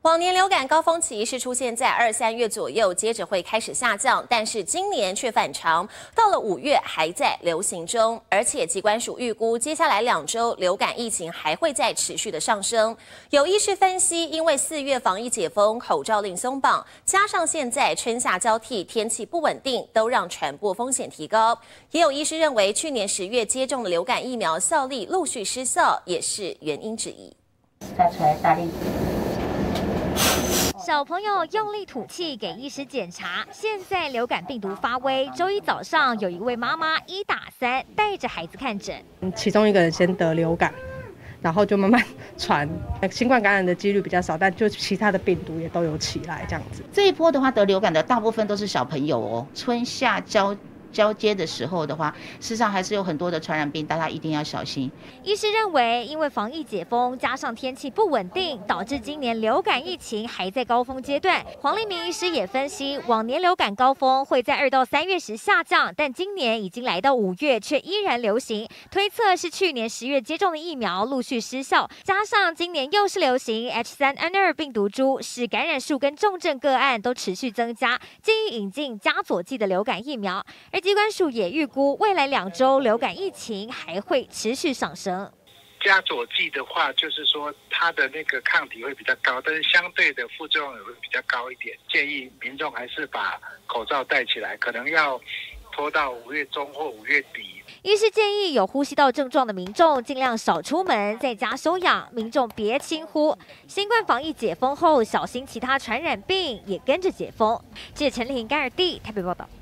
往年流感高峰期是出现在2、3月左右，接着会开始下降，但是今年却反常，到了5月还在流行中，而且疾管署预估接下来2周流感疫情还会再持续的上升。有医师分析，因为4月防疫解封、口罩令松绑，加上现在春夏交替，天气不稳定，都让传播风险提高。也有医师认为，去年10月接种的流感疫苗效力陆续失效，也是原因之一。 再出来大力。 小朋友用力吐气给医师检查，现在流感病毒发威。周一早上，有一位妈妈1打3，带着孩子看诊。 其中一个人先得流感，然后就慢慢传。新冠感染的几率比较少，但就其他的病毒也都有起来这样子。 这一波的话，得流感的大部分都是小朋友哦。春夏交接的时候的话，事实上还是有很多的传染病，大家一定要小心。 医师认为，因为防疫解封加上天气不稳定，导致今年流感疫情还在高峰阶段。黄立明医师也分析，往年流感高峰会在2到3月时下降，但今年已经来到5月，却依然流行。推测是去年10月接种的疫苗陆续失效，加上今年又是流行 H3N2 病毒株，使感染数跟重症个案都持续增加，建议引进加佐剂的流感疫苗。而疾管署也预估，未来2周流感疫情还会持续上升。 加佐剂的话，就是说它的那个抗体会比较高，但是相对的副作用也会比较高一点。建议民众还是把口罩戴起来，可能要拖到5月中或5月底。 医师建议有呼吸道症状的民众尽量少出门，在家休养。民众别轻忽，新冠防疫解封后，小心其他传染病也跟着解封。记者陈丽婷、甘尔蒂台北报道。